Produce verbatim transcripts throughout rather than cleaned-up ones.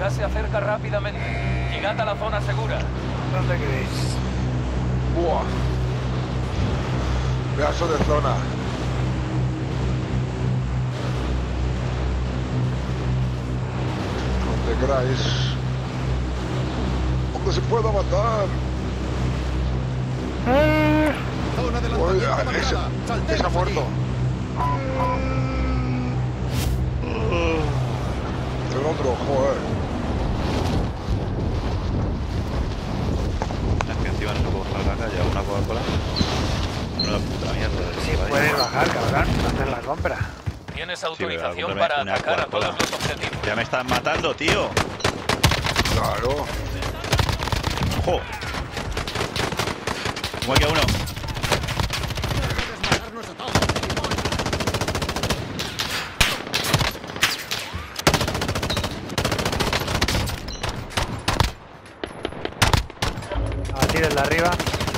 gas se acerca rápidamente. Llegad a la zona segura. ¿Dónde queréis? Buah. Pedazo de zona. Donde queráis. Donde se pueda matar. Zona de Oye, lanzamiento ese, marcada. ese ha Saltemos muerto. allí. El otro, joder. Es que encima no se puede bajar a la calle a una Coca-Cola. Una puta mierda. Sí, puedes bajar, cabrón, hacer la compra. Tienes Sí, autorización pero para una atacar a Coca-Cola. todos los objetivos. Ya me están matando, tío. Claro. ¡Ojo! Como aquí a uno. Desmatarnos a todos. A tiros de arriba.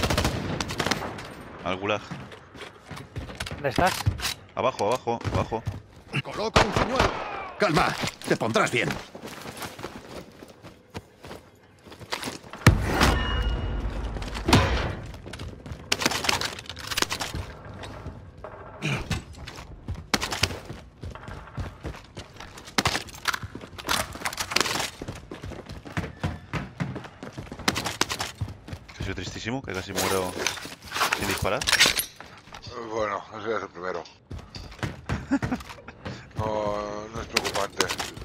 Al gulag. ¿Dónde estás? Abajo, abajo, abajo. Coloca un señuelo. Calma, te pondrás bien. Que soy tristísimo, que casi muero sin disparar. Bueno, ese es el primero. No, no es preocupante.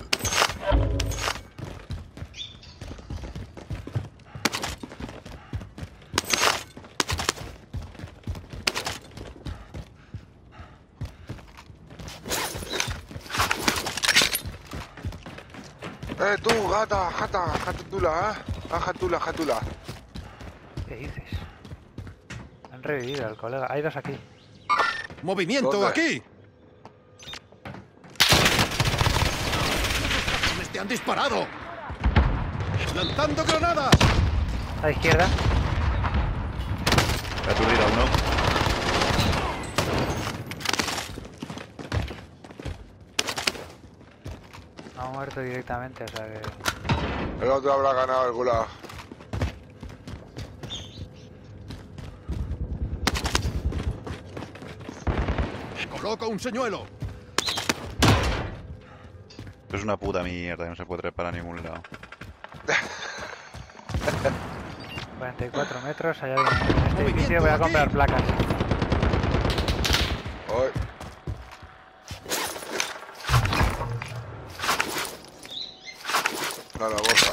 Eh, tú, gata, gata, jatula, ¿eh? Ah, jatula, jatula. ¿Qué dices? Han revivido al colega. Hay dos aquí. Movimiento ¿Dónde? aquí. ¡Me te han disparado! ¡Lanzando granadas! A la izquierda. He aturdido a uno. Ha muerto directamente, o sea que... El otro habrá ganado el gulag. Coloca un señuelo. Esto es una puta mierda, no se puede trepar a ningún lado. cuarenta y cuatro metros, allá viene. En este Movimiento edificio voy a aquí. comprar placas. Hoy. A la bolsa.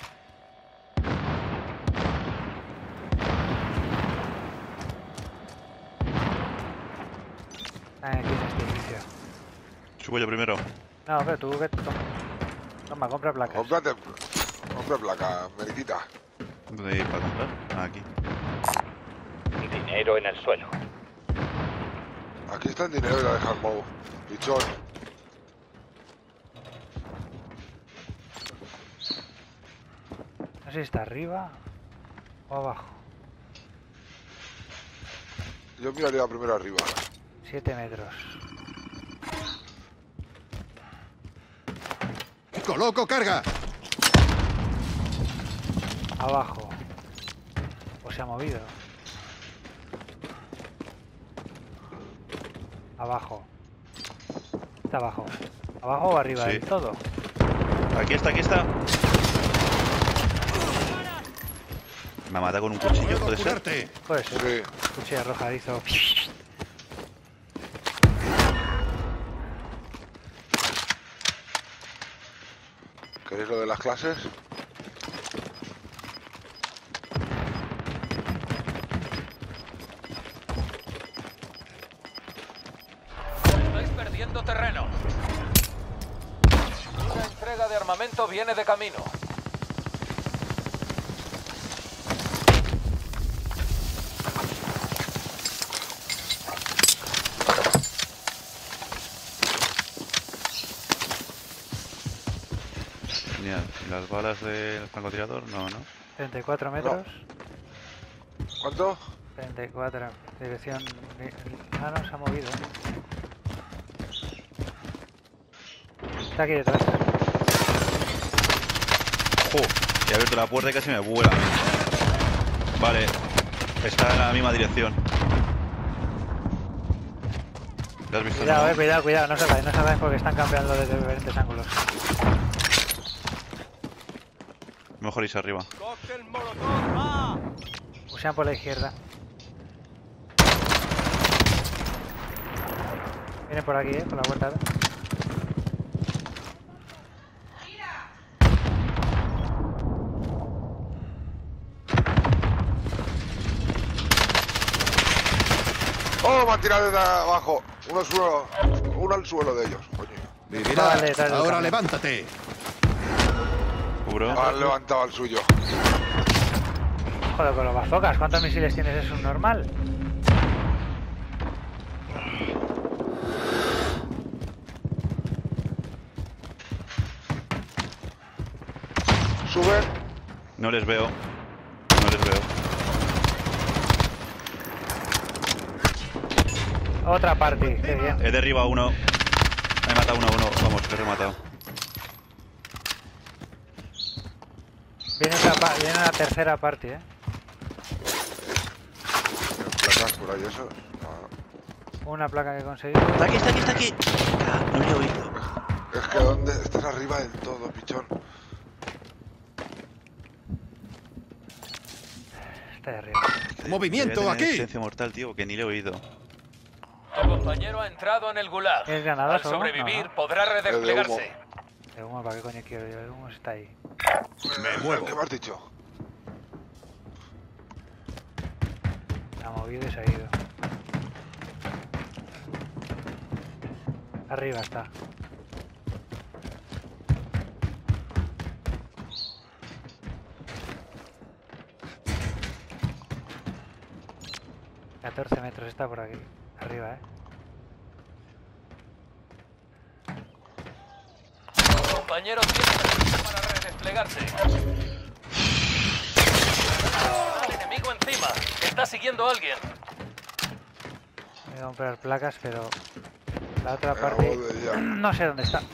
Ah, aquí en este edificio. Subo yo primero. No, pero tú que... Toma, Toma compra placas. Cómprate. Compra placa, meriquita. ¿Dónde ir para comprar? Ah, aquí. Dinero en el suelo. Aquí está el dinero de la de Harmow. Pichón. No sé si está arriba o abajo. Yo miraría primero arriba. siete metros. Coloco carga. Abajo. O se ha movido. Abajo. Está abajo. ¿Abajo o arriba Sí. del todo? Aquí está, aquí está. Me mata con un cuchillo, Puedo puede ser. curarte. Puede ser. Sí. Cuchilla arrojadizo. ¿Queréis lo de las clases? Estáis perdiendo terreno. Una entrega de armamento viene de camino. Genial. ¿Y las balas del francotirador? No, no. treinta y cuatro metros. ¿Cuánto? treinta y cuatro. Dirección... Ah, no, se ha movido. Está aquí detrás. ¡Jo! He abierto la puerta y casi me vuela. Vale. Está en la misma dirección. ¿Lo has visto? Cuidado, no? eh, cuidado, cuidado. No salgáis, no salgáis porque están campeando desde diferentes ángulos. Mejor irse arriba. Usan por la izquierda. Vienen por aquí, eh, por la puerta. ¡Oh, me han tirado desde abajo! Uno al suelo, uno al suelo de ellos, coño. Vivirás. Vale, detrás del Ahora camión. levántate. Cubro. Han levantado al suyo. Joder, con los bazocas, ¿cuántos misiles tienes? ¿Es un normal? Suben. No les veo. No les veo. Otra party, qué bien. He derribado a uno. He matado uno a uno. Vamos, que he rematado. Viene, otra pa- viene una tercera party, eh. Tienen placas por ahí, eso. No. Una placa que he conseguido. Está aquí, está aquí, está aquí. Ah, no le he oído. Es que ¿dónde? Estás arriba del todo, pichón. Está ahí arriba. Movimiento Debe tener aquí. Silencio mortal, tío, que ni le he oído. Tu compañero ha entrado en el gulag. ¿Es ganado Al solo? sobrevivir No, no. podrá redesplegarse. El humo, ¿para qué coño quiero yo? El humo está ahí. Me muevo. ¿Qué me has dicho? Se ha movido y se ha ido. Arriba está. catorce metros está por aquí. Arriba, eh. Tu compañero tiene permiso para redesplegarse. Al enemigo encima. Está siguiendo a alguien. Voy a comprar placas, pero la otra Me parte hago de ya. no sé dónde está.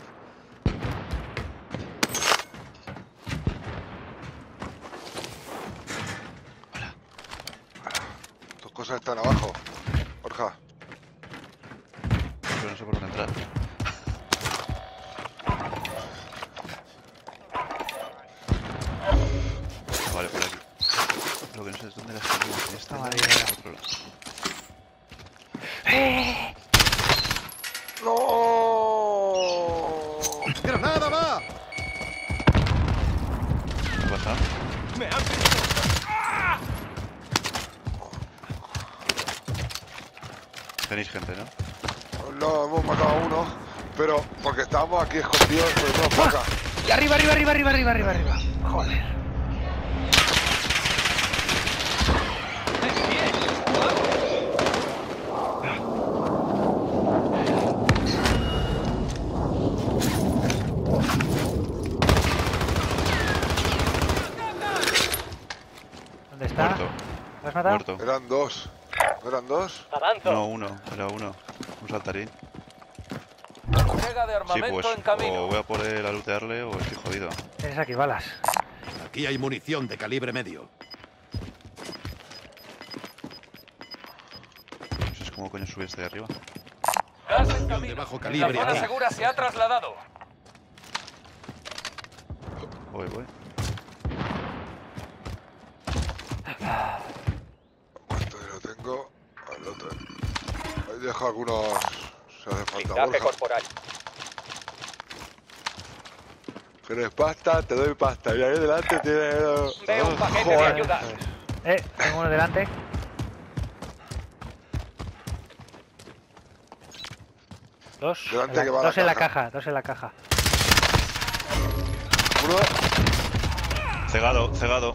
Tus cosas están abajo. Borja. Pero no sé por dónde entrar. Vale, por aquí. Lo que no sé es dónde las tengo. En este Toma, lado, dinero. en otro lado. ¡No! ¡Granada va! ¿Qué pasa? Tenéis gente, ¿no? No, hemos matado a uno. Pero porque estábamos aquí escondidos, pero no placa. Y arriba, arriba, arriba, arriba, arriba, arriba, arriba. Joder. ¿Dónde está? Muerto. ¿Lo has matado? Muerto. Eran dos. ¿No eran dos? No, uno. Era uno. Un saltarín. Entrega de Sí, armamento pues en camino. o voy a por él a lootearle o estoy jodido. Tienes aquí balas. Aquí hay munición de calibre medio. No sé cómo coño subir este de arriba. Gas en de camino. bajo La calibre zona aquí. segura se ha trasladado. Voy, voy. Esto yo lo tengo. Al otro. Ahí dejo algunos. Si hace falta. Blindaje Borja. corporal. ¿Quieres pasta? Te doy pasta. Y ahí delante tienes. Veo un paquete de Joder. ayuda. Eso es. Eh, tengo uno delante. Dos. Delante en que la, va la dos en la caja. caja, dos en la caja. Uno. Cegado, cegado.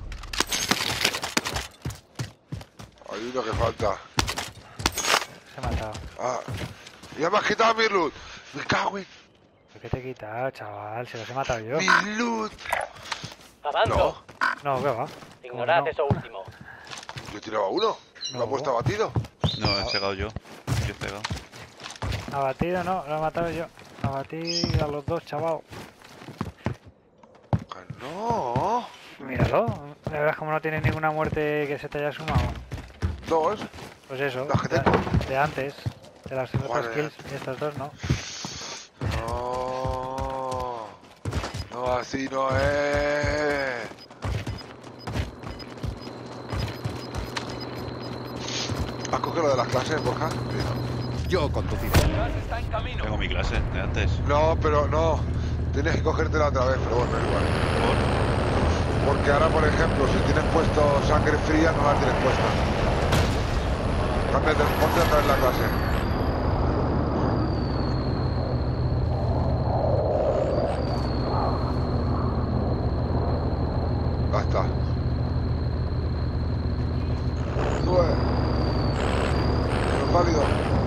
Hay uno que falta. Se ha matado. Ah. Ya me has quitado mi loot. Me cago en ¿Pero qué te he quitado, chaval? Se los he matado yo. mi loot. Avanzo. No, ¿qué va? Ignorad ¿Cómo no? eso último. Yo tiraba uno. Me No. ha puesto abatido. No, he cegado yo. Yo he cegado. Abatido no, lo he matado yo. Abatí a los dos, chaval. No. Míralo. La verdad es como no tienes ninguna muerte que se te haya sumado. Dos. Pues eso, Las que de, tengo. de antes. De las otras Joder. kills. Y estas dos no. No. No, así no es. ¿Has cogido lo de las clases, Borja? Sí, ¿no? Yo conduciré. Gas está en camino. Tengo mi clase de antes. No, pero no. Tienes que cogértela otra vez, pero bueno, es igual. ¿Por? Porque ahora, por ejemplo, si tienes puesto sangre fría, no la tienes puesta. Cámbiate, ponte otra vez la clase. Ya está. Sube. No es válido.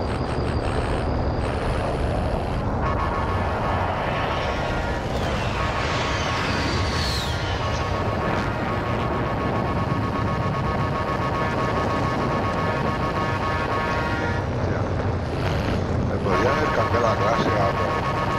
Me podría haber cambiado la clase a otra.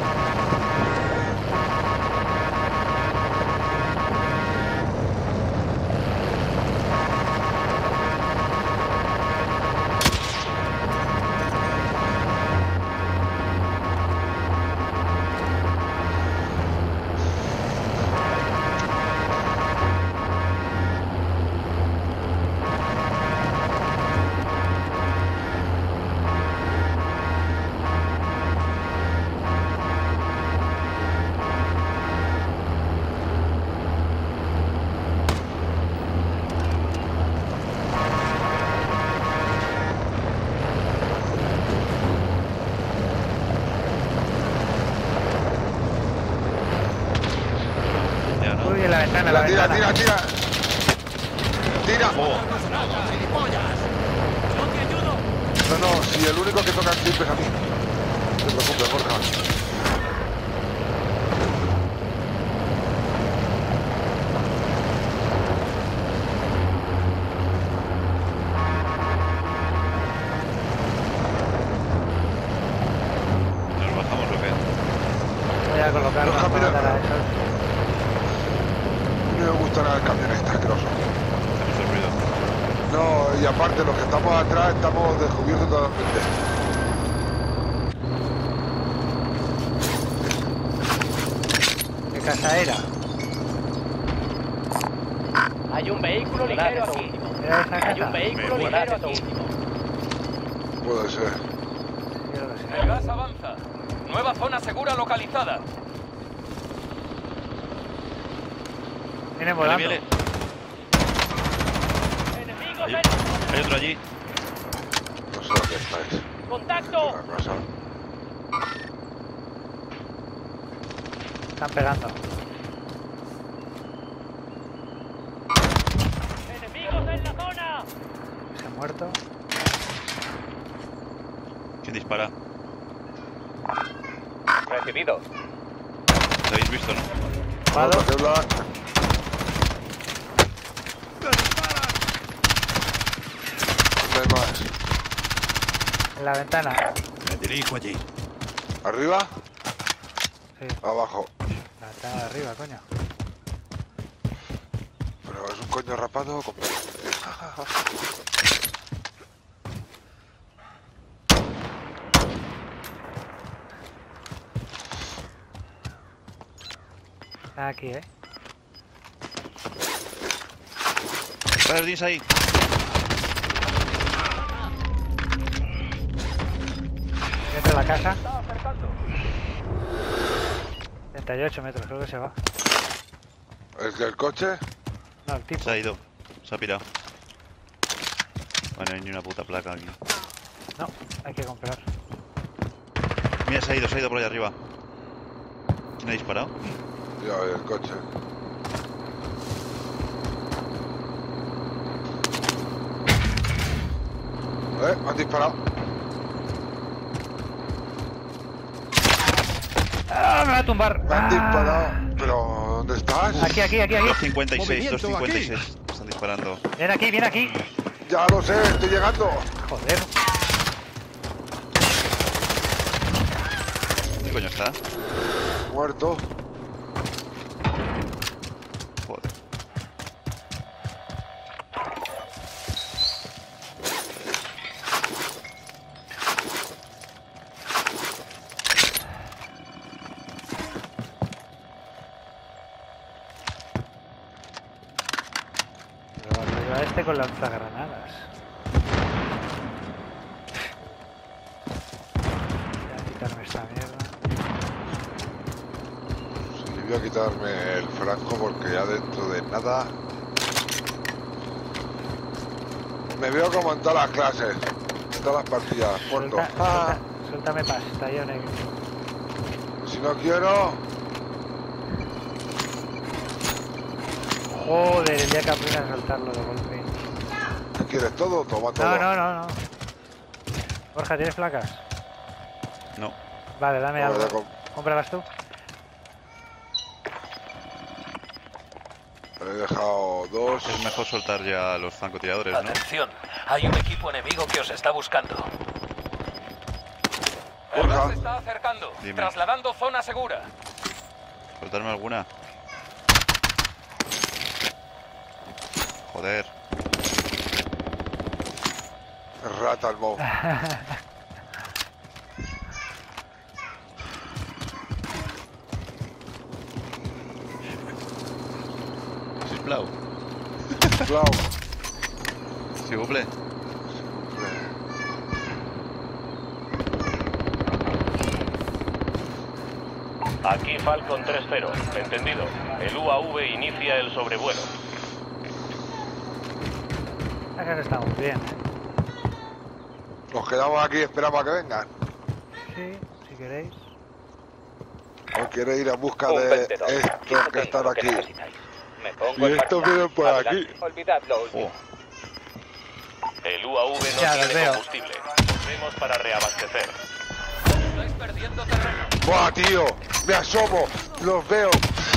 Ya, ¿no? Uy, en la ventana, en la Tira, ventana. tira, tira. Tira. Oh, No, no, si el único que toca siempre es a mí. No te preocupes, Borja. ¿nos bajamos o qué? Voy a colocar Los una camiones. para esos. No me gusta nada el camión este asqueroso. Hace mucho ruido. No, y aparte, los que estamos atrás estamos descubiertos totalmente. ¿Qué casa era? Hay un vehículo ligero aquí. ¿Era esa Hay un casa? vehículo Me ligero mola. aquí. Puede ser. Sí, yo lo sé. El gas avanza. Nueva zona segura localizada. Viene Viene, volando. viene. Enemigos Hay, en hay otro allí. No sé dónde estáis. contacto. La casa. Están pegando. Enemigos en la zona. Se ha muerto. ¿Quién dispara? Recibido. ¿Lo habéis visto, no? Vado. Otra que hablar. ¿Dónde hay más? En la ventana. Me dirijo allí. ¿Arriba? Sí, Abajo. la ventana de arriba, coño. Pero es un coño rapado completo. Está aquí, ¿eh? Vale, tienes ahí. Dentro de la casa. treinta y ocho metros, creo que se va. ¿El que el coche? No, el tipo. Se ha ido. Se ha pirado. Bueno, no hay ni una puta placa aquí. No, hay que comprar. Mira, se ha ido, se ha ido por allá arriba. ¿Quién ha disparado? Ya, el coche. ¿Eh? ¿Me han disparado? ¡Ah, me va a tumbar! Me han ¡Ah! disparado. ¿Pero dónde estás? Aquí, aquí, aquí, aquí. dos cincuenta y seis, dos Movimiento cincuenta y seis. Están disparando. Viene aquí, viene aquí. Ya lo sé, estoy llegando. Joder. ¿Qué coño está? Muerto. Pero a este con lanzagranadas. Voy a quitarme esta mierda. Sí, voy a quitarme el franco porque ya dentro de nada... Me veo como en todas las clases, en todas las partidas, muerto. Suelta, Ah, suelta, suéltame pasta, yo negro. si no quiero... Joder, el día que aprenda a soltarlo de golpe. ¿Qué quieres todo? Toma todo. No, no, no, no. Borja, ¿tienes placas? No. Vale, dame No, algo. ya com- Cómpralas tú. He dejado dos. Es mejor soltar ya a los francotiradores, ¿no? Atención, hay un equipo enemigo que os está buscando. El Borja. gas se está acercando, Dime. trasladando zona segura. ¿Soltarme alguna? Joder. Rata el mob. Sisplau. Clau. Si vous plaît. Aquí Falcon tres cero. Entendido. El U A V inicia el sobrevuelo. Acá que estamos bien, ¿eh? Nos quedamos aquí y esperamos a que vengan. Sí, si queréis. ¿O quiere ir en busca de estos que están aquí? Me pongo Y estos vienen por aquí. Olvidadlo. Oh, El U A V no Ya, los tiene veo. combustible. Volvemos para reabastecer. Estáis perdiendo terreno. ¡Buah, tío! ¡Me asomo! ¡Los veo!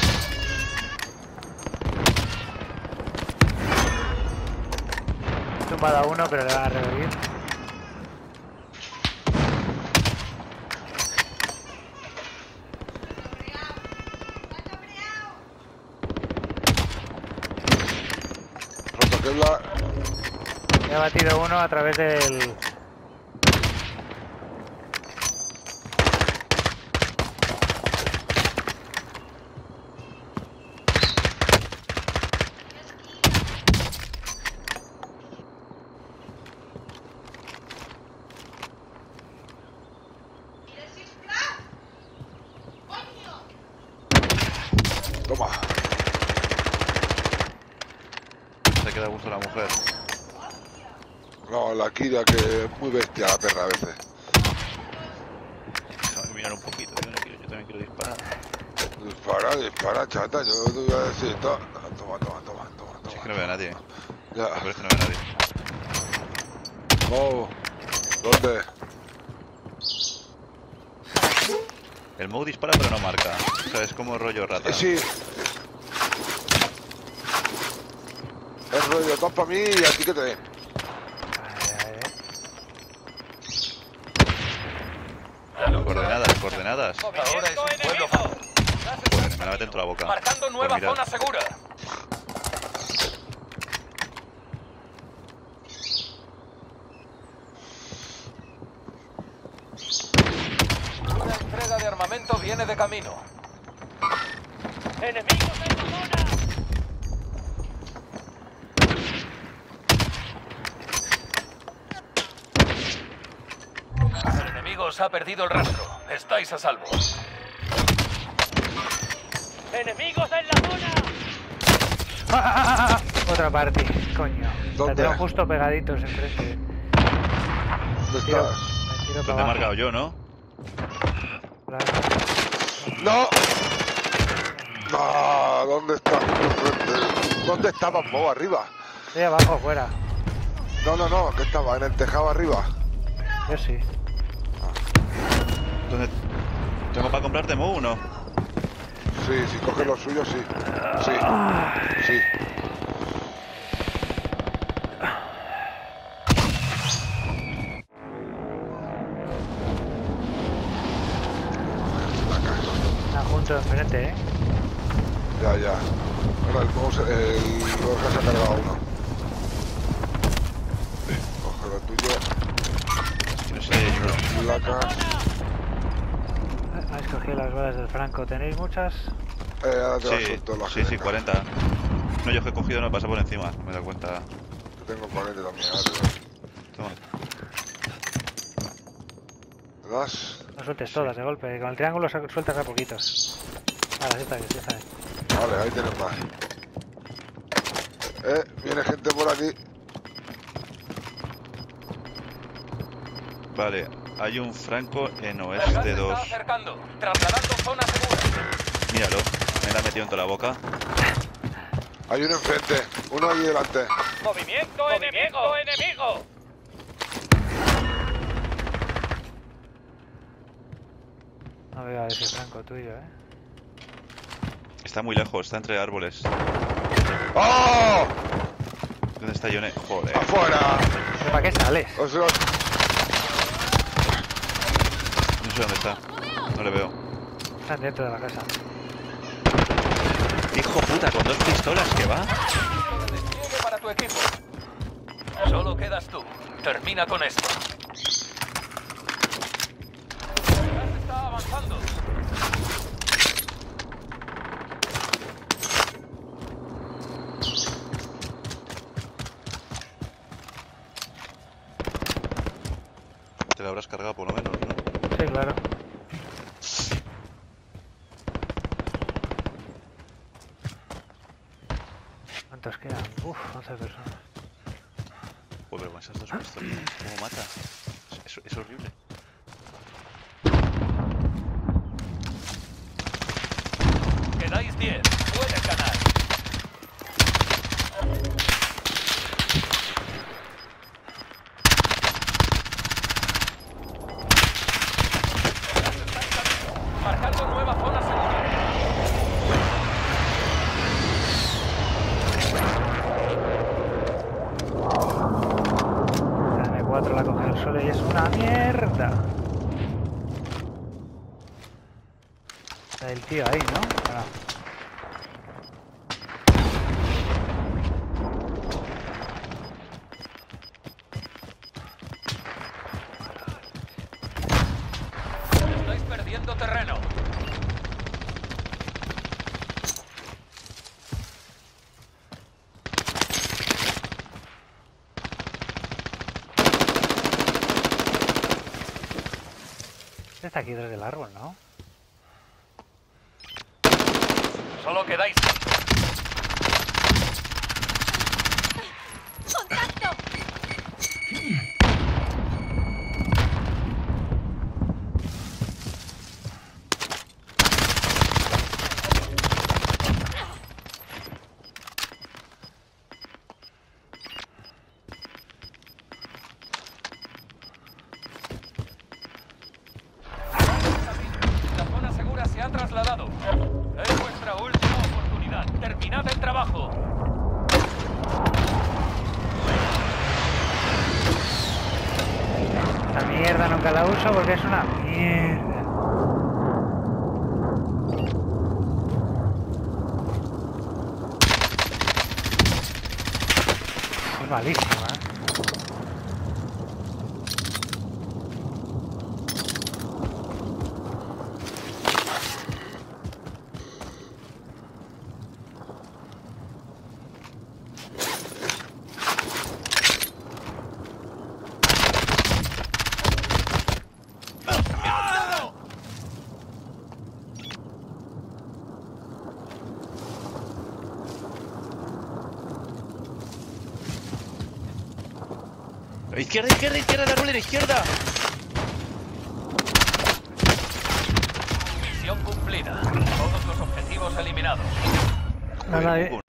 He tumbado a uno, pero le van a revivir. Roto que la... He batido uno a través del... Toma. se queda a gusto la mujer. No, la Kira, que es muy bestia la perra a veces. Déjame mirar un poquito, yo, no quiero, yo también quiero disparar. Dispara, dispara, chata. Yo te voy a decir... to- Toma, toma, toma, toma, Si es que toma. no veo a nadie. Ya. Pero es que no veo a nadie. Oh, ¿dónde? El Moe dispara pero no marca. O sea, es como rollo rata. Eh, Sí. Es rollo top para mí y a ti que te den. Coordenadas, coordenadas. Ahora es ¡Movimiento un pueblo enemigo! Joder, me la mete dentro de la boca. marcando nueva Por mirar. zona segura. Una entrega de armamento viene de camino. ¡Enemigos en la zona! El enemigo os ha perdido el rastro. Estáis a salvo. ¡Enemigos en la zona! Otra parte, coño. ¿Dónde? La tengo justo pegaditos enfrente. ¿Dónde Tiro, estás? me tiro Pues te he para abajo. marcado yo, ¿no? Claro. ¡No! ¡No! ¿Dónde estás? ¿Dónde estabas, Mo? Arriba. Estoy abajo, fuera. No, no, no, que estaba en el tejado arriba. Yo sí. ¿Dónde? ¿Tengo para comprarte Moe o no? Sí, si coges lo suyo, sí. Sí. Sí. Están juntos enfrente, ¿eh? Ya, ya. Ahora el mouse, el Borja se ha cargado uno. Coge lo tuyo. No sé, yo... Placas. Ah, escogí las balas del Franco. ¿Tenéis muchas? Eh, ahora te las Sí, suelto las sí, que sí, vengan. cuarenta. No, yo que he cogido no pasa por encima, no me he dado cuenta. Yo tengo cuarenta también, a ver. Toma. ¿Me das? No sueltes todas de golpe. Con el triángulo su- sueltas a poquitos. Ahora, sí está bien, sí está bien. Vale, ahí tienes más. Eh, viene gente por aquí. Vale, hay un Franco en El gas oeste se dos. está acercando. Trasladando zona segura. Míralo, me la ha metido en toda la boca. Hay uno enfrente, uno ahí delante. Movimiento, enemigo, enemigo. No veo a ese Franco tuyo, eh. Está muy lejos, está entre árboles. ¡Oh! ¿Dónde está Yone? Joder. ¡Afuera! ¿Pero para qué sales? Os lo- No sé dónde está. No le veo. Están dentro de la casa. Hijo puta, con dos pistolas que va. Despliegue para tu equipo. Solo quedas tú. Termina con esto. El gas está avanzando. Te la habrás cargado por lo menos, ¿no? Sí, claro. ¿Cuántos quedan? Uf, once personas. Joder, con esas dos pistolas, ¿cómo mata? Es, es, es horrible. Quedáis diez. Puedes ganar. Marcando nueva zona segura. La M cuatro la coge el solo y es una mierda. Está el tío ahí, ¿no? Ah. Estáis perdiendo terreno. Está aquí detrás del árbol, ¿no? Solo quedáis. ¡Contacto! La zona segura se ha trasladado. Es vuestra última oportunidad. Terminad el trabajo. Esta mierda nunca la uso porque es una mierda. Es malísima, ¿eh? Izquierda, izquierda, izquierda, la arbolera, izquierda. Misión cumplida. Todos los objetivos eliminados. No, no, Joder, eh, Hugo,